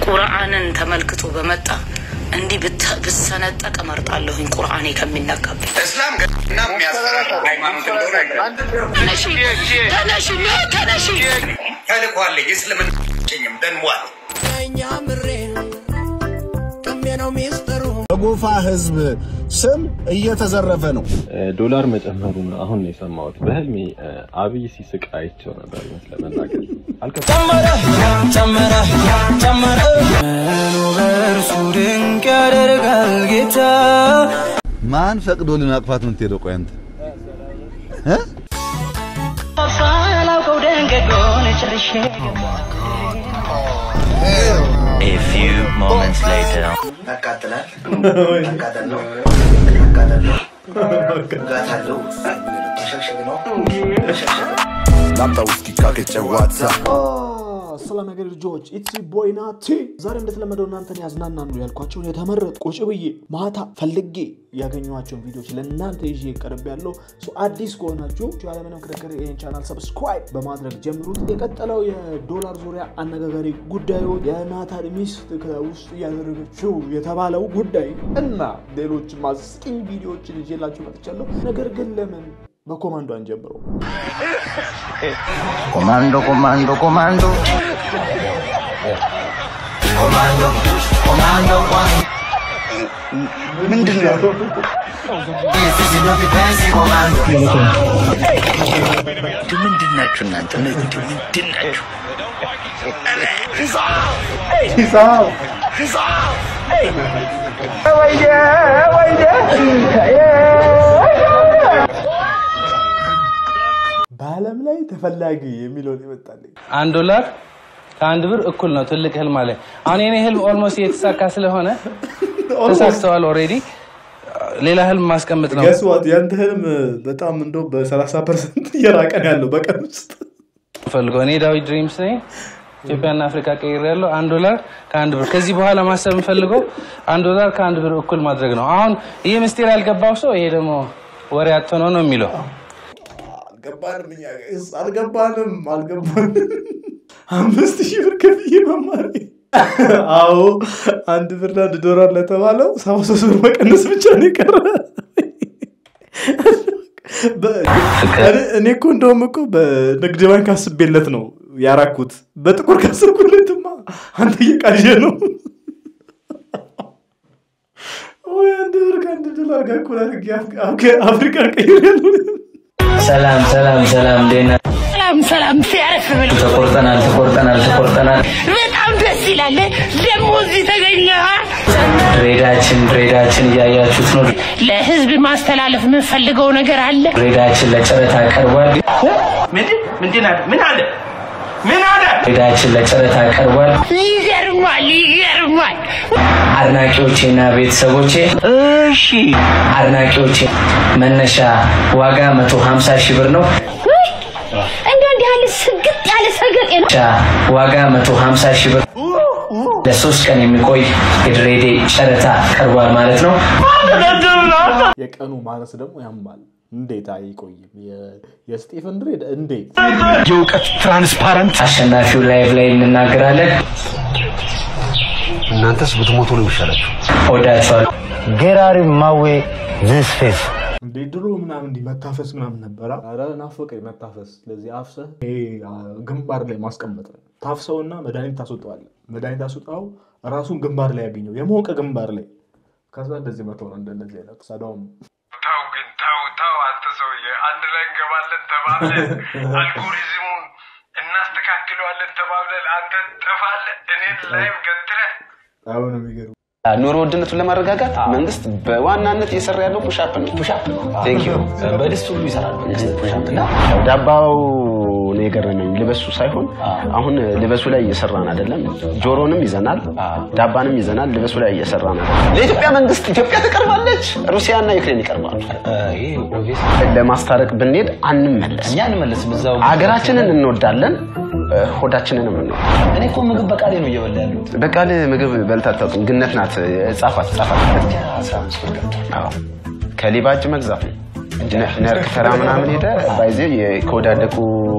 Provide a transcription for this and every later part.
ቁርአንን ተመልክቶ በመጣ እንዲ ብሰነጠቀ መርጣለሁኝ ቁርአኔ ከሚነቀብ እስላም ገና የሚያስተራራ ሃይማኖት እንደሆነ ተነሽ ተልኳል የእስልምና ጭኝም ደንቧል በጎፋ ህዝብ ስም እየተዘረፈ ነው ዶላር መጨመሩን አሁን ነው የሰማሁት በህልሜ አብይ ሲስቅ አይቼው ነበር ለመናገር ጨመረ ሱድንቅ ያደርጋል ጌታ ማን ፈቅዶልን አቅፋት ምን ትሄደው ቆይ አንተ A few moments later. ሰላም ነገር ልጆች ኢትሲ ቦይ ናቲ ዛሬ እንደተለመደው እናንተን ያዝናናሉ ያልኳቸው የተመረጡ ቁጭ ብዬ ማታ ፈልጌ ያገኘኋቸው ቪዲዮዎች ለእናንተ ይዤ ቀርብ ያለው አዲስ ከሆናችሁ ያለምንም ክርክር ይሄን ቻናል ሰብስክራይብ በማድረግ ጀምሩት የቀጠለው የዶላር ዙሪያ አነጋጋሪ ጉዳዩ የናታን ሚስት ውስጥ ያደረገችው የተባለው ጉዳይ እና ሌሎች ማስቂኝ ቪዲዮዎችን ይዤላችሁ መጥቻለሁ ነገር ግን ለምን በኮማንዶ አንጀምሮ ኮማንዶ ምንድነው ምንድናችሁ እናንተ ምንድናችሁ በአለም ላይ ተፈላጊ የሚለው ይመጣልኝ $1 ከአንድ ብር እኩል ነው ትልቅ ህልም አለ አሁን የኔ ህልም ኦልሞስት የተሳካ ስለሆነ ተሳክቷል ኦሬዲ ሌላ ህልም ማስቀመጥ ነው ገስዋት ያንተ ህልም በጣም እንደው በ30% እየራቀን ያለው በቀን ውስጥ ፈልጎ እኔ ዳዊት ድሪምስ ነኝ ኢትዮጵያና አፍሪካ ቀይር ያለው $1 ከአንድ ብር ከዚህ በኋላ ማሰብ ፈልገው $1 ከአንድ ብር እኩል ማድረግ ነው አሁን ይሄ ምስጢር ያልገባው ሰው ይሄ ደግሞ ወሬ አጥቶ ነው የሚለው አልገባንም 5000 ብር ከፍዬ መማሪ አዎ አንድ ብር $1 ለተባለው 73 ብር መቀነስ ብቻ ነው የቀረ እኔ እኮ እንደውም እኮ በንግድ ባንክ አስቤለት ነው ያራኩት በጥቁር ካሰብኩለትማ አንተ እየቃዠ ነው ወይ አንድ ብር $1 ጋር እኮ አድርጌ አፍሪካ ቀይሬያለሁ ሰላም ደና ሰላም ሲያረፍ ብሎ ተቆርጠናል በጣም ደስ ይላል ደሞ እዚህ ተገኘ ድሬዳችን ያያችሁት ነው ለህዝብ ማስተላለፍ የምፈልገው ነገር አለ ድሬዳችን ለጨረታ ቀርቧል ምን አለ ድሬዳችን ለጨረታ ቀርቧል ይገርማል አድናቂዎቼና ቤተሰቦቼ እሺ አድናቂዎቼ መነሻ ዋጋ 150,000 ብር ነው እንደው ያለ ስግጥ ያለ ሰገጤ ነው ዋጋ 150,000 ብር ለሶስት ቀን የሚቆይ የድሬዴ ጨረታ ቀርቧል ማለት ነው የቀኑ ማነስ ደግሞ ያማል እንዴት አይቆይም የስቲፈን ድሬድ እንዴት የውቀት ትራንስፓረንት አሸናፊው ላይቭ ላይ እንናገራለን እናንተስ ብትሞቱ ነው ይሻላችሁ ወዳችኋለሁ ጌራሪ ማዌ this face ድሮ ምናምን እንዲመታፈስ ምናምን ነበር አረ ናፈቀኝ መታፈስ ለዚህ አፍሰ ግንባር ላይ ማስቀመጥ ታፍሰውና መድኃኒት ታስወጣው ራሱን ግንባር ላይ ያገኘው የሞቀ ግንባር ላይ ከዛ እንደዚህ መተው ነው እንደዚህ አይነት ሳዳውም ታው አንተ ሰውዬ አንድ ላይ እንገባለን ተባብለን አልጎሪዝሙን እናስተካክለዋለን ተባብለን አንተ ጠፋለህ እኔን ላይቭ ገትረህ አሁን ነው የሚገርም ኑሮ ውድነቱን ለማረጋጋት መንግስት በዋናነት እየሰራ ያለው ፑሻፕ ነው ቴንክ ዩ በዲስቱ ይሰራል ፑሻፕ እና ዳባው ነው የገረመኝ ልበሱ ሳይሆን አሁን ልበሱ ላይ እየሰራን አይደለም ጆሮንም ይዘናል ዳባንም ይዘናል ልበሱ ላይ እየሰራን አይደለም ለኢትዮጵያ መንግስት ኢትዮጵያ ተቀርባለች ሩሲያና ዩክሬን ይቀርባሉ ይሄ ኦብቪየስ ለማስታረቅ ብንሄድ አንመለስ በዛው አገራችንን እንወዳለን ሆዳችንን ነው እኔ እኮ ምግብ በቃሌ ነው እየበላ ያለሁት በቃሌ ምግብ በልታጣው ግነት ናት ጻፋት 15 ብር አዎ ከሊባጅ መግዛት ነርክ ተራ ምናምን ሄደ ባይዜ የኮዳደቁ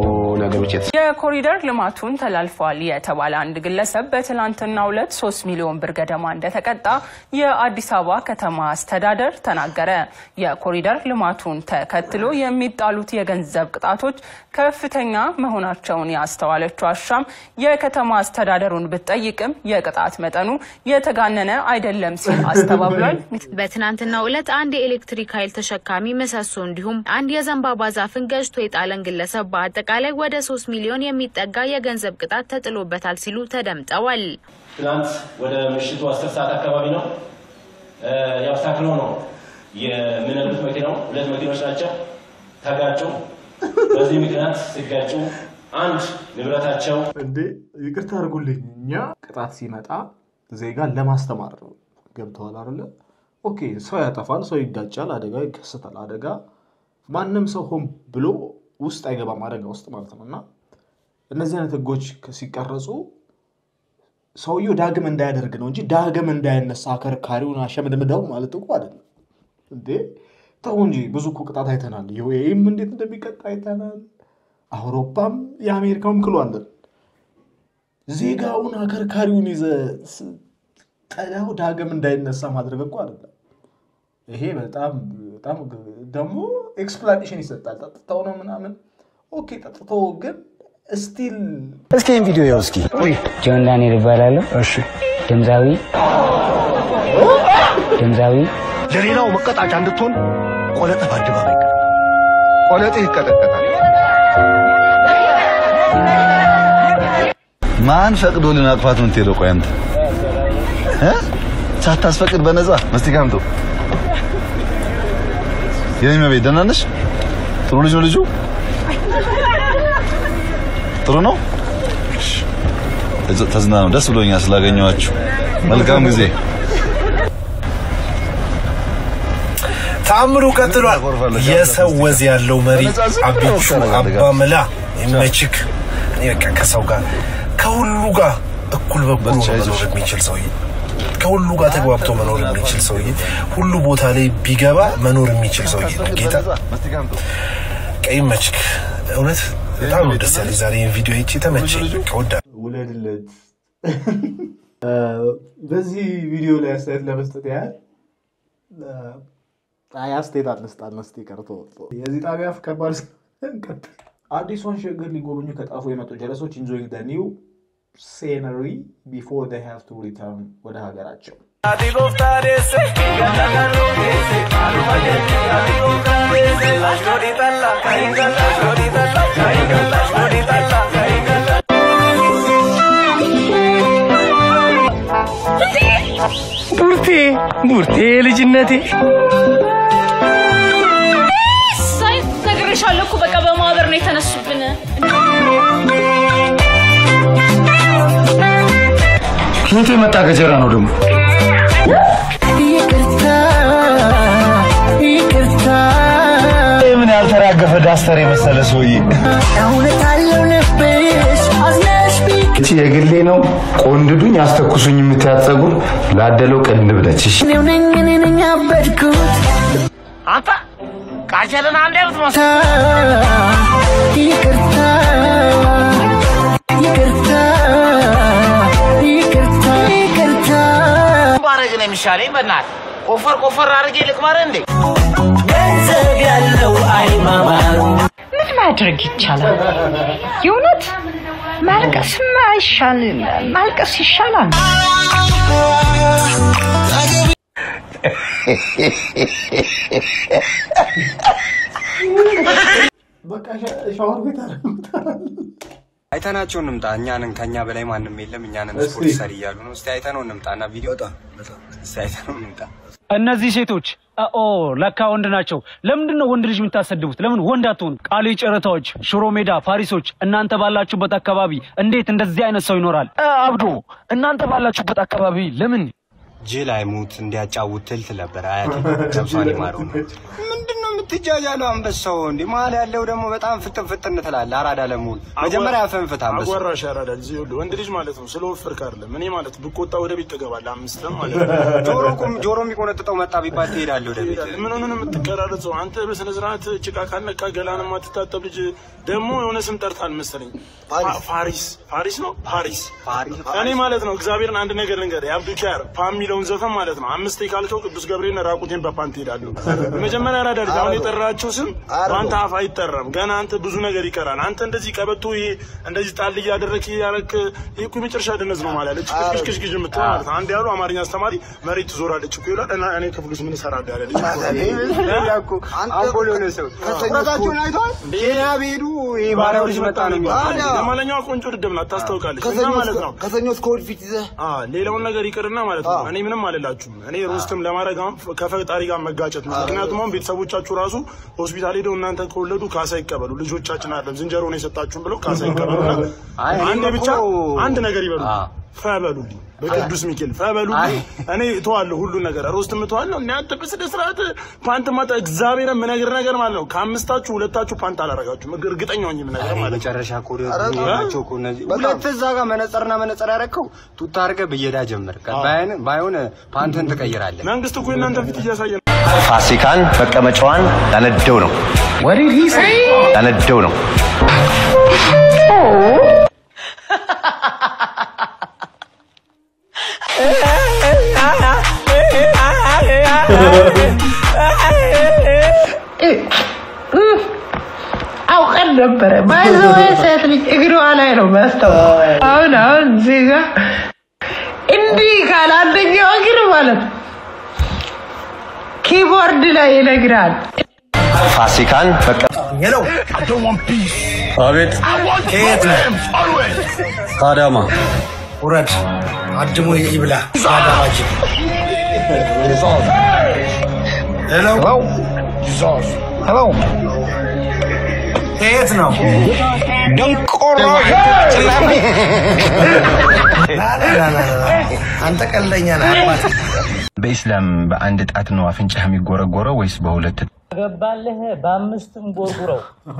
ነገሮች የኮሪደር ልማቱን ተላልፈዋል የተባለ አንድ ግለሰብ በትላንትናው ዕለት 3 ሚሊዮን ብር ገደማ እንደተቀጣ የአዲስ አበባ ከተማ አስተዳደር ተናገረ። የኮሪደር ልማቱን ተከትሎ የሚጣሉት የገንዘብ ቅጣቶች ከፍተኛ መሆናቸውን ያስተዋለችው አሻም የከተማ አስተዳደሩን ብትጠይቅም የቅጣት መጠኑ የተጋነነ አይደለም ሲል አስተባብሏል። በትናንትናው ዕለት አንድ የኤሌክትሪክ ኃይል ተሸካሚ መሰሶ እንዲሁም አንድ የዘንባባ ዛፍን ገዝቶ የጣለን ግለሰብ በአጠቃላይ ወደ 3 ሚሊዮን የሚጠጋ የገንዘብ ቅጣት ተጥሎበታል ሲሉ ተደምጠዋል። ትናንት ወደ ምሽቱ 10 ሰዓት አካባቢ ነው ያብሳክሎ ነው የምንነዱት መኪናው ሁለት መኪኖች ናቸው ተጋጩ። በዚህ ምክንያት ሲጋጩ አንድ ንብረታቸው እንዴ ይቅርታ አድርጉልኝ እኛ ቅጣት ሲመጣ ዜጋን ለማስተማር ነው ገብተዋል አይደለ ኦኬ ሰው ያጠፋል ሰው ይጋጫል አደጋ ይከሰታል አደጋ ማንንም ሰው ሆም ብሎ ውስጥ አይገባም አደጋ ውስጥ ማለት ነውና እነዚህ አይነት ህጎች ሲቀርጹ ሰውየው ዳግም እንዳያደርግ ነው እንጂ ዳግም እንዳይነሳ አከርካሪውን አሸምድምዳው ማለት እኮ አይደለም እንዴ ተው እንጂ ብዙ ቅጣት አይተናል ዩኤም እንዴት እንደሚቀጣ አይተናል አውሮፓም የአሜሪካውም ክሏል ዜጋውን አከርካሪውን ይዘ ጠላው ዳግም እንዳይነሳ ማድረግ እኮ አይደለም ይሄ በጣም ደግሞ ኤክስፕላኔሽን ይሰጣል ተጣጣው ነው ምናምን ኦኬ ተጣጣው ግን ስቲል እስኪ ቪዲዮ ያው እስኪ ጆን ዳንኤል ይባላል እሺ ድምዛዊ ለሌላው መቀጣጫ እንድትሆን ቆለጠ ባድባባይ ቆለጠ ይቀጠቀጣል ማን ፈቅዶልን አቅፋት ምን ትሄደው ቆይ አንተ ሳታስፈቅድ በነዛ መስቲካምቶ የኔ መቤት ደህና ነሽ ጥሩ ልጅ ነው ልጁ ጥሩ ነው ተዝናኑ ደስ ብሎኛል ስላገኘኋችሁ መልካም ጊዜ ታምሩ ቀጥሏል የሰው ወዝ ያለው መሪ አብቹ አባመላ ይመችክ በቃ ከሰው ጋር ከሁሉ ጋር እኩል በኩል መኖር የሚችል ሰውዬ ከሁሉ ጋር ተግባብቶ መኖር የሚችል ሰውዬ ሁሉ ቦታ ላይ ቢገባ መኖር የሚችል ሰውዬ ጌታ ቀይ መችክ እውነት በጣም ደስ ያለኝ ዛሬ ቪዲዮ አይቼ ተመቸኝ ከወዳ ወለድለት በዚህ ቪዲዮ ላይ አስተያየት ለመስጠት ያህል አያስቴት አንስቲ ቀርቶ የዚህ ጣቢያ ከባድ አዲሱን ሸገር ሊጎበኙ ከጣፉ የመጡ ጀለሶች enjoying the new scenery before they have to return ወደ ሀገራቸው ቡርቴ ልጅነቴ ነግሬሻለሁ በቃ በማህበር ነው የተነሱብን ከየት የመጣ ገጀራ ነው ደግሞ ይቅርታ ምን ያልተራገፈ ዳስተር የመሰለ ሰውዬ እቺ የግሌ ነው ቆንድዱኝ አስተኩሱኝ የምታጸጉር ላደለው ቅንድብ ነች እሺ ነኝ አበድኩት አንተ ካቸለና አንዴት ማሳ ይቅርታ ባረግ ነው የሚሻለኝ በእናትህ ቆፈር አድርጌ ልቅማረ እንዴ ገንዘብ ያለው አይማማሩ ምን ማድረግ ይቻላል የእውነት ማልቀስ ይሻላል በቃ ሻወር ቤት አረጋግጣል አይተናቸው እንምጣ እኛንን ከኛ በላይ ማንንም የለም እኛንን ስፖርት ሰሪ ያሉ ነው እስቲ አይተነው እንምጣና ቪዲዮ እስቲ አይተነው እንምጣ እነዚህ ሴቶች ለካ ወንድ ናቸው ለምንድነው ወንድ ልጅ የምታሰድቡት ለምን ወንድ አትሆኑ ቃሌ ጨረታዎች ሽሮ ሜዳ ፋሪሶች እናንተ ባላችሁበት አካባቢ እንዴት እንደዚህ አይነት ሰው ይኖራል አብዶ እናንተ ባላችሁበት አካባቢ ለምን ጅል አይሙት እንዲያጫውት ትልት ነበር አያት ለብሷን ይማሩ ምንድነው የምትጃጃለው አንበሳው እንዴ? መሀል ያለው ደግሞ በጣም ፍጥን ትላለህ። አራዳ ለመሆን መጀመሪያ ፈንፍታ አንበሳው አጓራሽ አራዳ ልጅ ይኸውልህ፣ ወንድ ልጅ ማለት ነው ስለወፈርክ አይደለም። እኔ ማለት ብቆጣ ወደ ቤት ትገባለህ። አምስትም ማለት ነው ጆሮ የሚቆነጥጠው መጣ ቢባል ትሄዳለህ ወደ ቤት። ምን ሆነህ ነው የምትቀራረጸው አንተ? በስነ ስርዓት ጭቃ ካልነካ ገላን የማትታጠብ ልጅ ደግሞ የሆነ ስም ጠርታል መሰለኝ። ፋሪስ ነው ፓሪስ። እኔ ማለት ነው እግዚአብሔርን አንድ ነገር ልንገርህ፣ የአብዱኪያር ፓም የሚለውን ዘፈን ማለት ነው 5 ካልከው ቅዱስ ገብርኤል ራቁቴን በፓንት ሄዳለሁ። መጀመሪያ አራዳ ልጅ አሁን የጠራቸው ስም አንተ አፍ አይጠራም። ገና አንተ ብዙ ነገር ይቀራል። አንተ እንደዚህ ቀበቶ ይሄ እንደዚህ ጣል እያደረክ ያረክ ይሄ እኮ መጨረሻ ደነዝ ነው ማለት ልጅ ክሽክሽ የምትለው ማለት ነው። አንድ ያሉ አማርኛ አስተማሪ መሬት ትዞራለች እኮ ይላል እና እኔ ክፍሉስ ምን እሰራለሁ ያለ ልጅ ያኩ አንጎሎ ነው ሰው ከተኛታችሁን አይቷል። ሌላ ቢሄዱ ይሄ ባሪያው ልጅ መጣ ነው የሚለው ለማለኛው ቆንጆ ድድብና ታስተውቃለች እና ማለት ነው። ከሰኞ እስከ እሑድ ፊት ይዘህ ሌላውን ነገር ይቅርና ማለት ነው። እኔ ምንም አልላችሁም። እኔ ሮስትም ለማድረግ ከፈጣሪ ጋር መጋጨት ነው። ምክንያቱም አሁን ቤተሰቦቻችሁ ራሱ ሆስፒታል ሄደው እናንተ ከወለዱ ካሳ ይቀበሉ። ልጆቻችን አይደለም ዝንጀሮ ነው የሰጣችሁን ብለው ካሳ ይቀበሉና አንድ ብቻ አንድ ነገር ይበሉ ፈበሉልኝ በቅዱስ ሚካኤል ፈበሉልኝ። እኔ እተዋለሁ ሁሉ ነገር ሮስትም እተዋለሁ። እና አንተ በስደ ስርዓት ፓንት ማታ እግዚአብሔር ምነግር ነገር ማለት ነው። ከአምስታችሁ ሁለታችሁ ፓንት አላረጋችሁም። እርግጠኛ ሆኜ ምነግር ማለት ነው። መጨረሻ ኮሪ ናቸው እኮ እነዚህ ሁለት እዛ ጋር መነጽርና መነጽር ያረከው ቱታ አድርገህ ብየዳ ጀመር። ባይሆን ፓንትን ትቀይራለህ። መንግስት እኮ እናንተ ፊት እያሳየ ነው። ፋሲካን መቀመጫዋን ያነደው ነው። ያነደው ነው። አውቀን ነበረ ባይዘው ሴት ልጅ እግሯ ላይ ነው ማስተዋል። አሁን እዚህ ጋር እንዲህ ካላንደኛው እግር ማለት ኪቦርድ ላይ ይነግራል። ፋሲካን ሄሎ አቤት ከየት ነው? ከአዳማ ውረድ አድሞ ይብላ አዳማጅ ሄሎ ሄሎ ከየት ነው? ደንቆሮ ጭላሚ አንተ ቀልደኛ ነህ። በኢስላም በአንድ ጣት ነው አፍንጫህ የሚጎረጎረው ወይስ በሁለት? ከገባልህ በአምስትም ጎርጉረው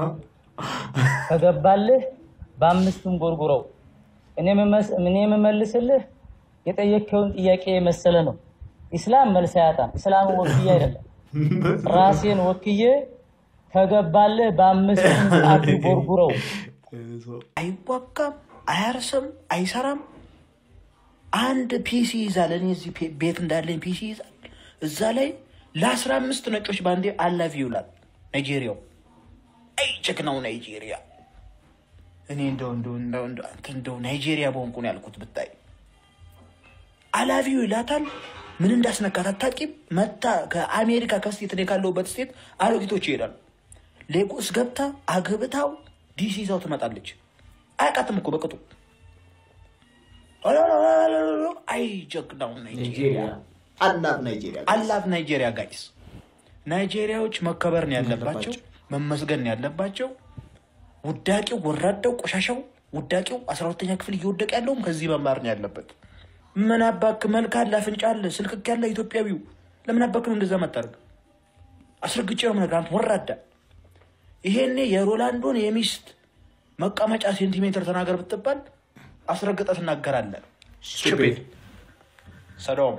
ከገባልህ በአምስትም ጎርጉረው። እኔ የምመልስልህ የጠየቀውን ጥያቄ መሰለ ነው። ኢስላም መልስ አያጣም። ኢስላም ወክዬ አይደለም ራሴን ወክዬ ከገባልህ በአምስትም ጣት ጎርጉረው። አይዋጋም፣ አያርሰም፣ አይሰራም። አንድ ፒሲ ይዛል። እኔ እዚህ ቤት እንዳለኝ ፒሲ ይዛል። እዛ ላይ ለ15 ነጮች ባንዴ አላቪ ይውላል። ናይጄሪያው አይ ጀግናው ናይጄሪያ። እኔ እንደው ናይጄሪያ በሆንኩ ነው ያልኩት። ብታይ አላቪው ይላታል። ምን እንዳስነካት አታውቂም። መታ ከአሜሪካ ከስቴት እኔ ካለሁበት ስቴት አሮጊቶች ይሄዳሉ። ሌጎስ ገብታ አግብታው ዲሲ ይዛው ትመጣለች። አያውቃትም እኮ በቅጡ። አይ ጀግናው ናይጄሪያ አላቭ ናይጄሪያ ጋይስ። ናይጄሪያዎች መከበር ነው ያለባቸው፣ መመስገን ነው ያለባቸው። ውዳቂው ወራዳው ቆሻሻው ውዳቂው 12ኛ ክፍል እየወደቀ ያለውም ከዚህ መማር ነው ያለበት። ምን አባክ መልካል አፍንጫል ስልክክ ያለ ኢትዮጵያዊው ለምን አባክ ነው እንደዛ መጣርግ? አስረግጬ ነው ነገር ወራዳ። ይሄኔ የሮላንዶን የሚስት መቀመጫ ሴንቲሜትር ተናገር ብትባል አስረግጠ ተናገራለህ። ስቱፒድ ሰዶም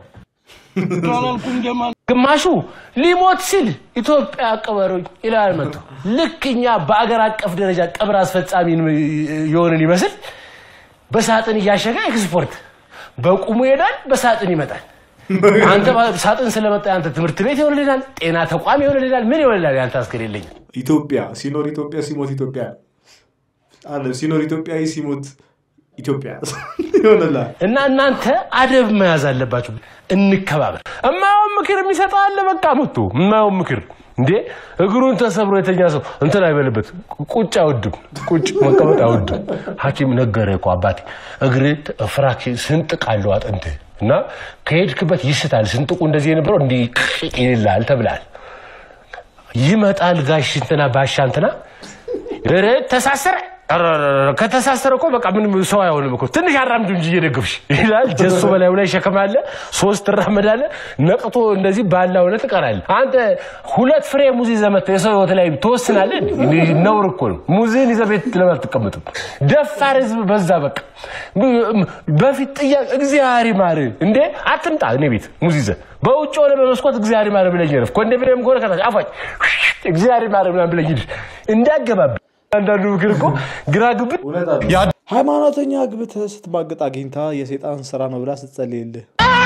ግማሹ ሊሞት ሲል ኢትዮጵያ ቀበሩኝ ይላል መጥቶ ልክኛ በአገር አቀፍ ደረጃ ቀብር አስፈጻሚ የሆነን ይመስል በሳጥን ያሸጋ ኤክስፖርት በቁሙ ይሄዳል፣ በሳጥን ይመጣል። አንተ ሳጥን ስለመጣ አንተ ትምህርት ቤት ይሆንልናል፣ ጤና ተቋም ይሆንልናል፣ ምን ይሆንልናል? አንተ አስከሬለኝ ኢትዮጵያ ሲኖር ኢትዮጵያ ሲሞት ኢትዮጵያ አለ ሲኖር ኢትዮጵያዊ ሲሞት ኢትዮጵያ ይሆንልናል። እና እናንተ አደብ መያዝ አለባችሁ። እንከባበር። እማው ምክር የሚሰጣ አለ በቃ መጥቶ እማው ምክር እንዴ እግሩን ተሰብሮ የተኛ ሰው እንትን አይበልበት። ቁጭ አይወድም፣ ቁጭ መቀመጥ አይወድም። ሐኪም ነገረ እኮ አባቴ እግር ፍራክሽን ስንጥቅ አለው አጥንት እና ከሄድክበት ይስታል። ስንጥቁ እንደዚህ የነበረው እንዲህ ይላል ተብሏል። ይመጣል ጋሽ እንትና ባሻ እንትና ተሳሰረ ከተሳሰረ እኮ በቃ ምንም ሰው አይሆንም እኮ ትንሽ አራምዱ እንጂ እየደገፍሽ ይላል ጀሱ በላዩ ላይ ሸከማለ 3 ተራመዳለ ነቅቶ እንደዚህ ባላው ላይ ተቀራለ አንተ 2 ፍሬ ሙዝ ይዘመተ የሰው ህይወት ላይ ተወስናለህ ነውር እኮ ነው ሙዝን ይዘቤት ለማለት ተቀመጡ ደፋር ህዝብ በዛ በቃ በፊት ጥያቄ እግዚአብሔር ማር እንዴ አትምጣ እኔ ቤት ሙዝ ይዘ በውጭ ሆነ በመስኮት እግዚአብሔር ማር ብለኝ ረፍ ኮንዶሚኒየም ጎረ ከታች አፋጭ እግዚአብሔር ማር ብለኝ እንዳገባብ አንዳንዱ ምክር እኮ ግራግብ ሃይማኖተኛ ግብተህ ስትማግጥ አግኝታ የሰይጣን ስራ ነው ብላ ስትጸልይልህ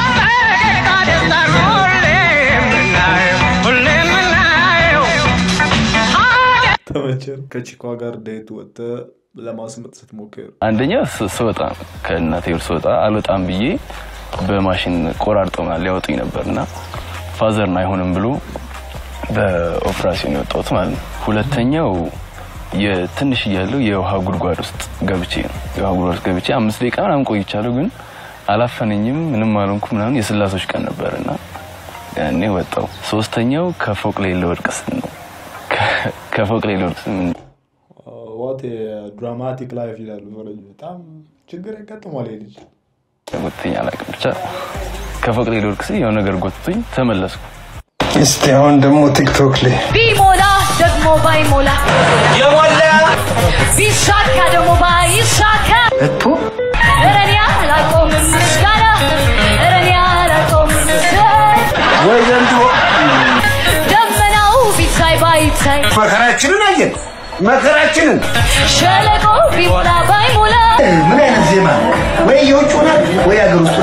ተመቸን ከቺኳ ጋር ዴት ወጣ ለማስመጥ ስትሞክር አንደኛ ስወጣ ከእናቴ ወር ስወጣ አልወጣም ብዬ በማሽን ቆራርጦናል ሊያወጡኝ ነበርና ፋዘርና አይሆንም ብሎ በኦፕሬሽን ወጣሁት ማለት ነው ሁለተኛው የትንሽ ያለው የውሃ ጉድጓድ ውስጥ ገብቼ ነው የውሃ ጉድጓድ ውስጥ ገብቼ 5 ደቂቃ ምናምን ቆይቻለሁ ግን አላፈነኝም ምንም አልሆንኩም ምናምን የስላሶች ቀን ነበርና ያኔ ወጣው ሶስተኛው ከፎቅ ላይ ለወድቅስ ነው ከፎቅ ላይ ለወድቅስ what a dramatic life ይላሉ ወረጅ በጣም ችግር ያጋጥማል ልጅ ወጥኛ አላውቅም ብቻ ከፎቅ ላይ ለወድቅስ የሆነ ነገር ጎትቶኝ ተመለስኩ እስቲ አሁን ደግሞ ቲክቶክ ላይ ቢሞላ ደግሞ ባይሞላ የሞላ ቢሳካ ደግሞ ባይሳካ እቱ እረኒያ ላቆም ምስጋና እረኒያ ላቆም ምስጋና ወይ ዘንድሮ ደመናው ቢታይ ባይታይ መከራችንን አየን መከራችንን ሸለቆ ቢሞላ ባይሞላ ምን አይነት ዜማ ወይ የውጭ ሆነ ወይ አገር ውስጥ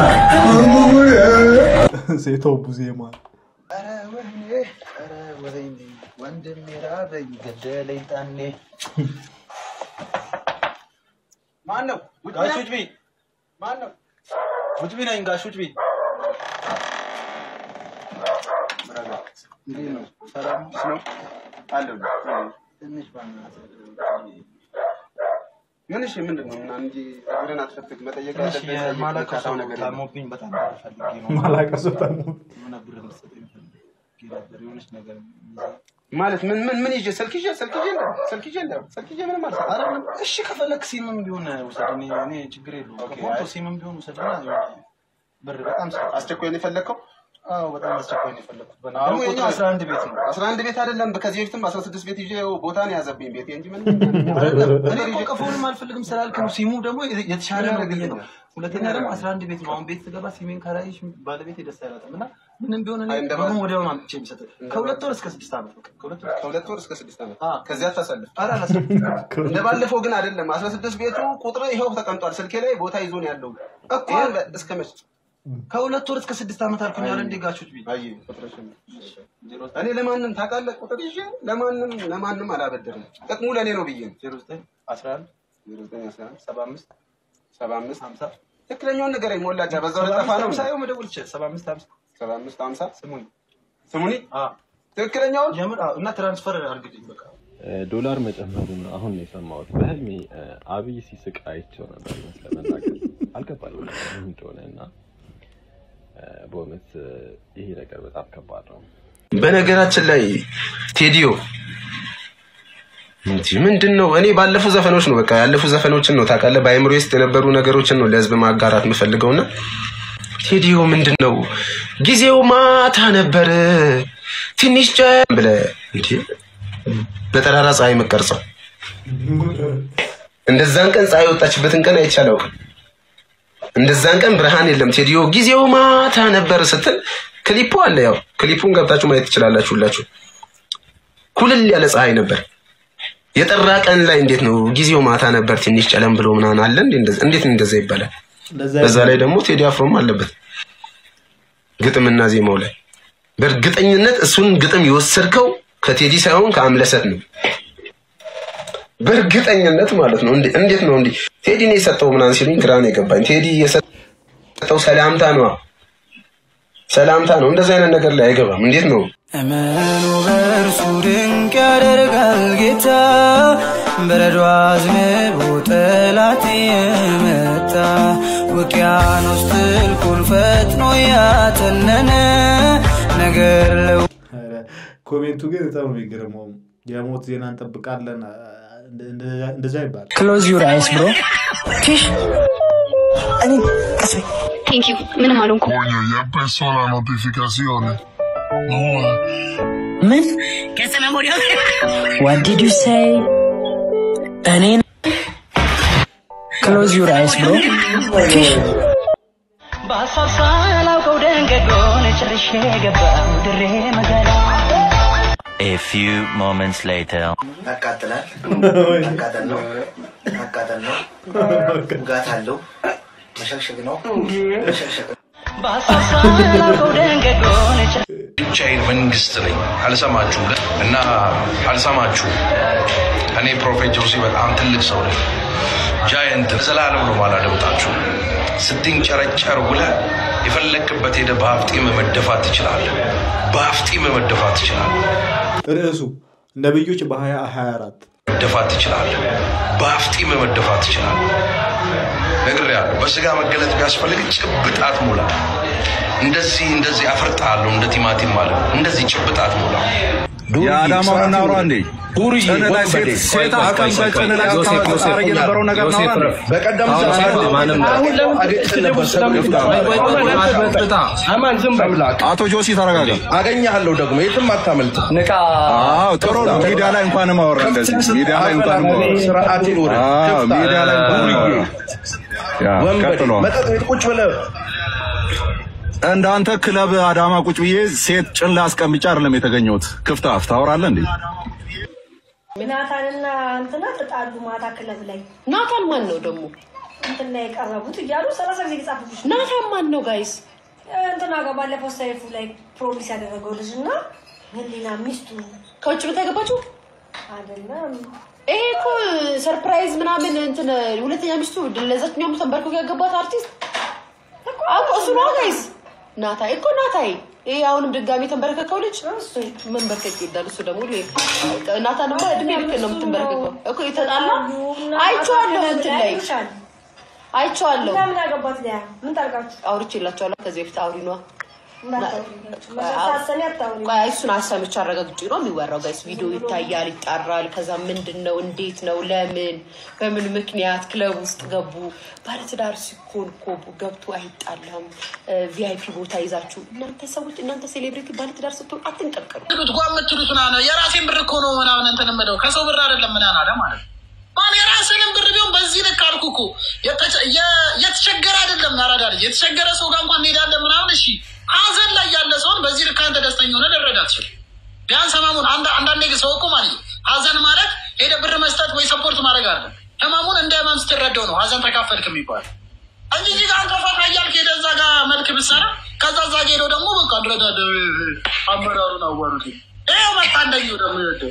ሆነ ሴቶ ቡዜማ ወንድም ይራበኝ ገደለኝ ጣኔ ማነው ጋሹት ቢ ማነው ውጭ ቢ ነኝ ጋሹት ቢ እንዴ ነው ሰላም ነው አለው ትንሽ ባና ምንሽ ምንድነው እና እንጂ አብረን አትፈትግ መጠየቅ ያለበት ማላቀሰው ነገር ታሞብኝ በጣም ፈልጌ ነው ማላቀሰው ታሞ ነበር መስጠት ይፈልግ የሆነች ነገር ማለት ምን ይዤ ስልክ ይዤ ምን ማለት አይደለም እሺ ከፈለክ ሲምም ቢሆን ወሰድ እኔ ችግር የለውም ፎቶ ሲምም ቢሆን ወሰድና ብር በጣም አስቸኳይ ነው የፈለከው አዎ በጣም አስቸኳይ ነው የፈለኩት በነገሩ ቁጥር 11 ቤት ነው 11 ቤት አይደለም ከዚህ በፊትም 16 ቤት ይዤ ቦታን ያዘብኝ ቤት እንጂ ምን እኔ ይዤ ቀፎንም አልፈልግም ስላልክ ነው ሲሙ ደግሞ የተሻለ ነገር ነው ሁለተኛ ደግሞ 11 ቤት ነው አሁን ቤት ስገባ ሲሜን ካራይሽ ባለቤት ደስ አይላትምና ምንም ቢሆን እኔ ደግሞ ወዲያው ነው አምጥቼ የሚሰጥ ከሁለት ወር እስከ 6 ዓመት ከሁለት ወር እስከ 6 ዓመት ከዚያ ታሳልፍ አራላስ እንደባለፈው ግን አይደለም 16 ቤቱ ቁጥር ይሄው ተቀምጧል ስልኬ ላይ ቦታ ይዞ ነው ያለው እኮ እስከ መች ከሁለት ወር እስከ 6 ዓመት አልኩኝ ያለ እንደ ጋቹት ቢ አይ ቁጥርሽን እኔ ለማንንም ታውቃለህ ቁጥር ይዤ ለማንንም አላበደርም ጥቅሙ ለኔ ነው ብዬ 09 11 09 75 50 ትክክለኛውን ነገር አይሞላጃ በዛው ለጠፋ ነው ሳይው መደወል ይችላል 75 50 ስሙኒ ትክክለኛውን የምር እና ትራንስፈር አድርግልኝ በቃ ዶላር መጨመሩን አሁን ነው የሰማሁት በህልሜ አብይ ሲስቅ አይቼው ነበር ስለመናገር አልገባኝም ምን እንደሆነና በእውነት ይሄ ነገር በጣም ከባድ ነው በነገራችን ላይ ቴዲዮ ምንድነው እኔ ባለፈው ዘፈኖች ነው በቃ ያለፈው ዘፈኖችን ነው ታውቃለህ በአይምሮ ውስጥ የነበሩ ነገሮችን ነው ለህዝብ ማጋራት መፈልገውና ቴዲዮ ምንድነው ጊዜው ማታ ነበር ትንሽ ጀምብለ እንዴ በተራራ ፀሐይ መቀርጸው እንደዛን ቀን ፀሐይ ወጣችበትን ቀን አይቻለው እንደዛን ቀን ብርሃን የለም ቴዲዮ ጊዜው ማታ ነበር ስትል ክሊፑ አለ ያው ክሊፑን ገብታችሁ ማየት ትችላላችሁ ሁላችሁ ኩልል ያለ ፀሐይ ነበር የጠራ ቀን ላይ እንዴት ነው ጊዜው ማታ ነበር ትንሽ ጨለም ብሎ ምናን አለ እንዴት እንደዛ ይባላል በዛ ላይ ደግሞ ቴዲ አፍሮም አለበት ግጥምና ዜማው ላይ በእርግጠኝነት እሱን ግጥም ይወሰድከው ከቴዲ ሳይሆን ከአምለሰት ነው በእርግጠኝነት ማለት ነው እንዴት ነው እንዴ ቴዲ ነው የሰጠው ምናን ሲሉኝ ግራ ነው የገባኝ ቴዲ የሰጠው ሰላምታ ነው እንደዛ አይነት ነገር ላይ አይገባም እንዴት ነው እመኑ በእርሱ ድንቅ ያደርጋል ጌታ በረዶ አዝንቦ ጠላት የመታ ውቅያኖስ ጥልቁን ፈጥኖ ያተነነ ነገር ኮሜንቱ ግን በጣም የሚገርመው የሞት ዜና እንጠብቃለን እንደዛ ይባላል። Close your eyes bro. Fish. እኔ ቀስቤ ቴንክ ዩ ምንም አልሆንኩም። Coño, ya empezó la notificación. No. ምን? What did you say? እኔን Close your eyes bro. Fish. A few moments later. አቃጥላል አቃጥል ነው ጋት አለው መሸክሸክ ነው መሸክሸክ ብቻዬን መንግስት ነኝ አልሰማችሁ እና አልሰማችሁ እኔ ፕሮፌት ጆሲ በጣም ትልቅ ሰው ነኝ ጃይንት ዘላለም ነው ማላደውጣችሁ ስትንጨረጨር ውለ የፈለክበት ሄደ በአፍጢም መደፋት ይችላል በአፍጢም መደፋት ይችላል ርዕሱ ነብዮች በ2024 መደፋት ይችላል በአፍጢም መደፋት ይችላል ነግሬያለሁ በስጋ መገለጥ ቢያስፈልግ ጭብጣት ሙላ እንደዚህ አፈርጣለሁ እንደ ቲማቲም ማለት እንደዚህ ጭብጣት ሙላ የአዳማውን እናውራ እንዴ ዱሪ ሴት አስቀምጠህ ጭን ላይ ታረግ የነበረው ነገር ነው በቀደም አቶ ጆሲ ተረጋጋ አገኛለሁ ደግሞ የትም አታመልጥ ንቃ አዎ ጥሩ ነው ሚዲያ ላይ እንኳን ማወራ እንደዚህ ሚዲያ ላይ እንኳን ማወራ ስርዓት ይኖር ሚዲያ ላይ ወንበዴ መጠጥ ቤት ቁጭ ብለህ እንዳንተ ክለብ አዳማ ቁጭ ብዬ ሴት ጭን ላይ አስቀምጬ አይደለም የተገኘሁት ክፍት አፍ ታወራለህ እንዴ ናታንና አንተና ተጣሉ ማታ ክለብ ላይ ናታን ማን ነው ደግሞ እንትና የቀረቡት እያሉ 30 ጊዜ ጻፉሽ ናታን ማን ነው ጋይስ እንትና ጋር ባለፈው ሰይፉ ላይ ፕሮሚስ ያደረገው ልጅና ህሊና ሚስቱ ከውጭ ብታገባችሁ አይደለም ይሄ እኮ ሰርፕራይዝ ምናምን እንትን ሁለተኛ ሚስቱ ለዛኛው ተንበርኮ ያገባት አርቲስት አቆ እሱ ነው ጋይስ ናታይ እኮ ናታይ ይሄ አሁንም ድጋሚ ተንበረከከው ልጅ እሱ መንበርከክ ይዳል እሱ ደግሞ ናታን ነው እድሜ ልክ ነው የምትንበረከከው እኮ የተጣላ አይቻለሁ እንትን ላይ አይቻለሁ ለምን አገባት ያ ምን ታርጋችሁ አውርቼላችኋለሁ ከዚህ በፊት አውሪ ነው እሱን አሰምቼ አረጋግጬ ነው የሚወራው ጋይስ ቪዲዮ ይታያል ይጣራል ከዛ ምንድነው እንዴት ነው ለምን በምን ምክንያት ክለብ ውስጥ ገቡ ባለትዳር ሲኮን እኮ ገብቶ አይጣላም ቪአይፒ ቦታ ይዛችሁ እናንተ ሰዎች እናንተ ሴሌብሪቲ ባለትዳር ስትሆን አትንቀልቀሉ ትጓምትሉት ነው የራሴን ብር እኮ ነው ምናምን እንትን የምለው ከሰው ብር አይደለም ምናምን አለ ማለት ማን የራስን ብር ቢሆን በዚህ ልክ አልኩ እኮ የተቸገረ አይደለም ናራዳ ልጅ የተቸገረ ሰው ጋር እንኳን እንሄዳለን ምናምን እሺ ሀዘን ላይ ያለ ሰውን በዚህ ልክ አንተ ደስተኛ ሆነ ልረዳት ይችላል ቢያንስ ህመሙን አንዳንዴ ሰው እኮ ማለት ሀዘን ማለት ሄደ ብር መስጠት ወይ ሰፖርት ማድረግ አይደለም ህመሙን እንደ ህመም ስትረዳው ነው ሀዘን ተካፈልክ የሚባል እንጂ እዚህ ጋር አንተ ፈታ እያልክ ሄደ እዛ ጋር መልክ ብትሰራ ከዛ እዛ ጋር ሄደው ደግሞ በቃ ድረዳደ አመራሩን አዋሩት ይሄ መጣ እንደዚሁ ደግሞ ይወደው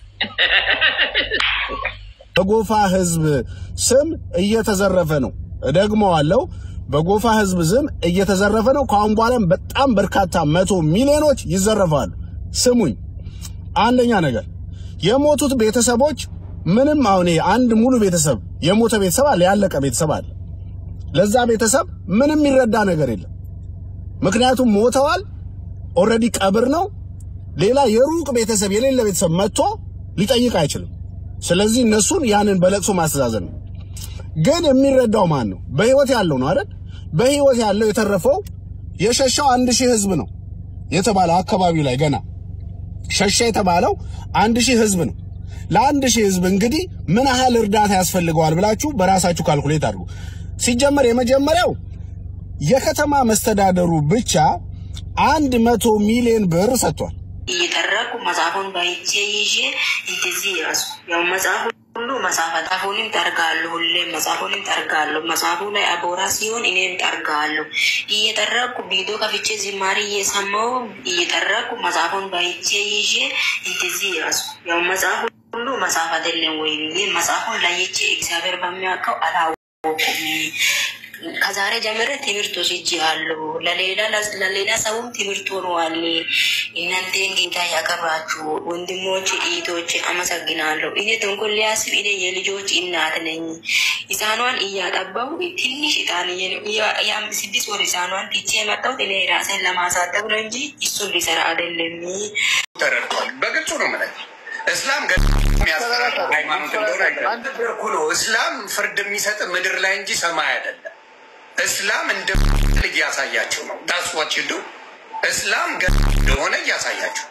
በጎፋ ህዝብ ስም እየተዘረፈ ነው ደግሞ አለው በጎፋ ህዝብ ስም እየተዘረፈ ነው ካሁን በኋላም በጣም በርካታ 100 ሚሊዮኖች ይዘረፋሉ ስሙኝ አንደኛ ነገር የሞቱት ቤተሰቦች ምንም አሁን አንድ ሙሉ ቤተሰብ የሞተ ቤተሰብ አለ ያለቀ ቤተሰብ አለ ለዛ ቤተሰብ ምንም ይረዳ ነገር የለም ምክንያቱም ሞተዋል ኦሬዲ ቀብር ነው ሌላ የሩቅ ቤተሰብ የሌለ ቤተሰብ መጥቶ ሊጠይቅ አይችልም ስለዚህ እነሱን ያንን በለቅሶ ማስተዛዘን ነው ግን የሚረዳው ማን ነው በህይወት ያለው ነው አይደል በህይወት ያለው የተረፈው የሸሻው 1000 ህዝብ ነው የተባለ አካባቢው ላይ ገና ሸሻ የተባለው 1000 ህዝብ ነው ለ1000 ህዝብ እንግዲህ ምን ያህል እርዳታ ያስፈልገዋል ብላችሁ በራሳችሁ ካልኩሌት አድርጉ ሲጀመር የመጀመሪያው የከተማ መስተዳደሩ ብቻ 100 ሚሊዮን ብር ሰጥቷል እየተረኩ መጻፉን ባይቼ ይዤ እንደዚህ ያሱ ያው መጻፉ ሁሉ መጻፉንም ጠርጋለሁ ሁሌ መጻፉንም ጠርጋለሁ መጻፉ ላይ አቦራ ሲሆን እኔም ጠርጋለሁ እየተረኩ ቪዲዮ ከፍቼ ዝማሬ እየሰማሁ እየተረኩ መጻፉን ባይቼ ይዤ እንደዚህ ያሱ ያው መጻፉ ሁሉ መጻፍ አይደለም ወይ ይሄ መጻፉን ለይቼ እግዚአብሔር በሚያውቀው አላወኩም ከዛሬ ጀምሬ ትምህርት ወስጄአለሁ ለሌላ ሰውም ትምህርት ሆኗል እናንተን ጌታ ያከብራችሁ ወንድሞች እህቶች አመሰግናለሁ እኔ ተንኮል ሊያስብ እኔ የልጆች እናት ነኝ ኢሳኗን እያጠባው ትንሽ ኢጣን የ6 ወር ኢሳኗን ትቼ መጣሁት እኔ ራሴን ለማሳደግ ነው እንጂ እሱን ሊሰራ አይደለም ተረድቷል በግልጽ ነው ማለት እስላም የሚያስፈራራ ሃይማኖት እንደሆነ አንድ ብርኩ ነው። እስላም ፍርድ የሚሰጥ ምድር ላይ እንጂ ሰማይ አይደለም። እስላም እንደ እያሳያቸው ነው። that's what you do እስላም እንደሆነ እያሳያቸው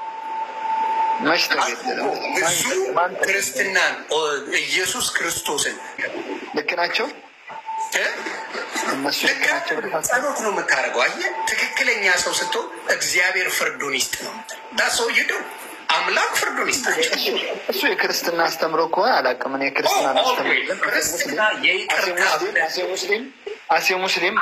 እሱ ክርስትናን ኢየሱስ ክርስቶስን ልክ ናቸው። ጸሎት ነው የምታደርገው። አየህ ትክክለኛ ሰው ስትሆን እግዚአብሔር ፍርዱን ይስጥ ነው። that's all you do አምላክ ፍርዱን ይስጣቸው። እሱ የክርስትና አስተምሮ ከሆነ አላውቅም። እኔ የክርስትና አስተምሮ ክርስትና የይቅርታ አሴ ሙስሊም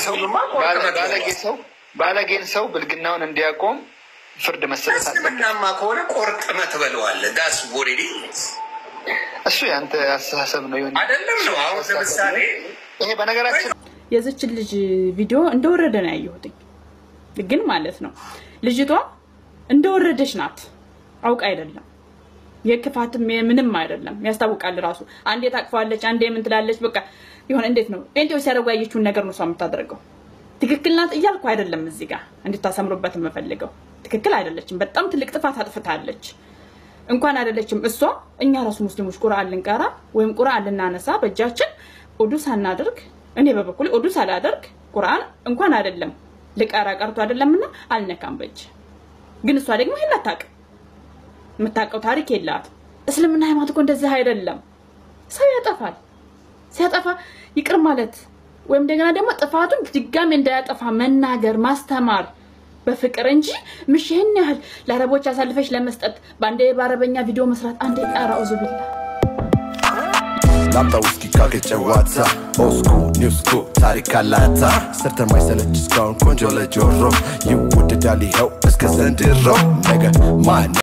ባለጌን ሰው ብልግናውን እንዲያቆም ፍርድ መሰጠት አለበት። ምናማ ከሆነ ቆርጥመህ ትበለዋለህ። ዳስ ቦሪዲ እሱ ያንተ አስተሳሰብ ነው ይሁን አይደለም ነው። አሁን ለምሳሌ ይሄ በነገራችን የዚች ልጅ ቪዲዮ እንደወረደ ነው ያየሁት፣ ግን ማለት ነው ልጅቷ እንደወረደች ናት። አውቃ አይደለም የክፋትም ምንም አይደለም ያስታውቃል። ራሱ አንዴ ታቅፋለች፣ አንዴ ምን ትላለች። በቃ ይሁን እንዴት ነው ጴንጤው ሲያደርጉ ያየችውን ነገር ነው እሷ የምታደርገው። ትክክል ናት እያልኩ አይደለም እዚህ ጋር እንድታሰምሩበት የምፈልገው። ትክክል አይደለችም። በጣም ትልቅ ጥፋት አጥፍታለች። እንኳን አይደለችም እሷ እኛ ራሱ ሙስሊሞች ቁርአን ልንቀራ ወይም ቁርአን ልናነሳ በእጃችን ኡዱስ አናደርግ። እኔ በበኩሌ ኡዱስ አላደርግ ቁርአን እንኳን አይደለም ልቀራ ቀርቶ አይደለምና አልነካም በእጅ። ግን እሷ ደግሞ ይሄን አታውቅም። የምታውቀው ታሪክ የላት። እስልምና ሃይማኖት እኮ እንደዚህ አይደለም። ሰው ያጠፋል፣ ሲያጠፋ ይቅር ማለት ወይም ደግሞ ጥፋቱን ድጋሚ እንዳያጠፋ መናገር ማስተማር በፍቅር እንጂ ምሽ ይሄን ያህል ለአረቦች አሳልፈሽ ለመስጠት ባንዴ በአረበኛ ቪዲዮ መስራት አንዴ አራኡዙ ቢላ ላምጣ ውስኪ ካገጨዋታ ኦስኩ ኒውስኩ ታሪክ አላታ ሰርተን ማይሰለች እስካሁን ቆንጆ ለጆሮ ይወደዳል ይኸው እስከ ዘንድሮ ነገ ማን